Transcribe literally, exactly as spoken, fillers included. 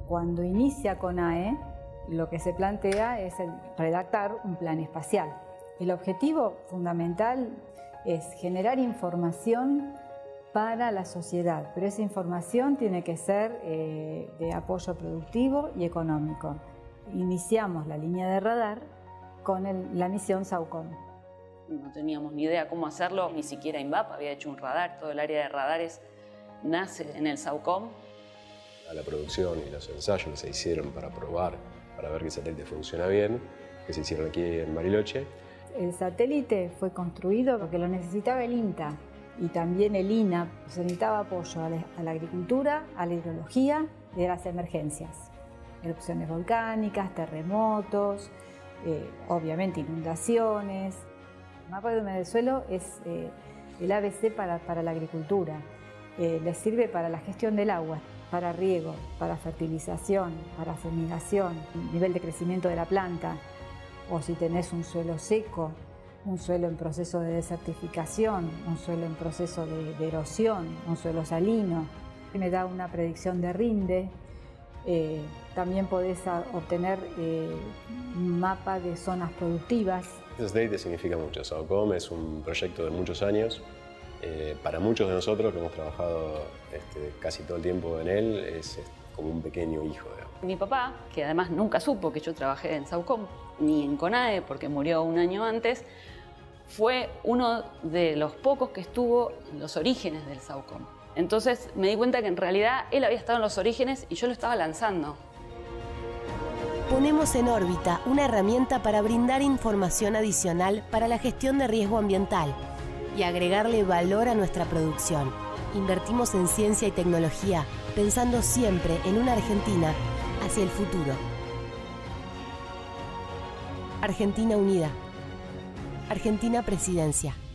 Cuando inicia CONAE, lo que se plantea es el redactar un plan espacial. El objetivo fundamental es generar información para la sociedad, pero esa información tiene que ser eh, de apoyo productivo y económico. Iniciamos la línea de radar con el, la misión SAUCOM. No teníamos ni idea cómo hacerlo, ni siquiera INVAP había hecho un radar, todo el área de radares nace en el SAUCOM. A la producción y los ensayos que se hicieron para probar, para ver que el satélite funciona bien, que se hicieron aquí en Bariloche. El satélite fue construido porque lo necesitaba el INTA y también el INAP. Se necesitaba apoyo a la, a la agricultura, a la hidrología y a las emergencias. Erupciones volcánicas, terremotos, eh, obviamente inundaciones. El mapa de humedad del suelo es eh, el A B C para, para la agricultura. Eh, les sirve para la gestión del agua, para riego, para fertilización, para fumigación, nivel de crecimiento de la planta. O si tenés un suelo seco, un suelo en proceso de desertificación, un suelo en proceso de, de erosión, un suelo salino. Me da una predicción de rinde. Eh, también podés a, obtener eh, un mapa de zonas productivas. Este satélite significa mucho. SAUCOM es un proyecto de muchos años. Eh, para muchos de nosotros que hemos trabajado este, casi todo el tiempo en él, es, es como un pequeño hijo. Digamos. Mi papá, que además nunca supo que yo trabajé en SAUCOM, ni en CONAE, porque murió un año antes, fue uno de los pocos que estuvo en los orígenes del SAUCOM. Entonces me di cuenta que en realidad él había estado en los orígenes y yo lo estaba lanzando. Ponemos en órbita una herramienta para brindar información adicional para la gestión de riesgo ambiental y agregarle valor a nuestra producción. Invertimos en ciencia y tecnología, pensando siempre en una Argentina hacia el futuro. Argentina Unida. Argentina Presidencia.